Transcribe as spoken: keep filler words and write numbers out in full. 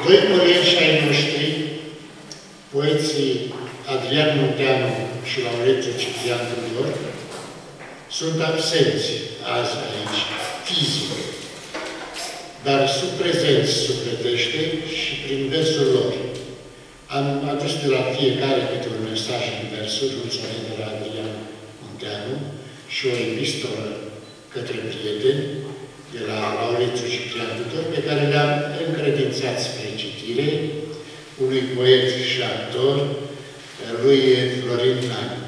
Doi colegi ai noștri, poeții Adrian Munteanu și Laurențiu Ciprian Tudor, sunt absenți azi aici, fizic, dar sunt prezenți sufletește și prin versul lor. Am adus de la fiecare câte un mesaj în versuri, un sonet de la Adrian Munteanu și o epistolă către prieteni de la Laurențiu Ciprian Tudor, pe care le-am încredințat spre citire unui poet și actor, lui Florin Nan.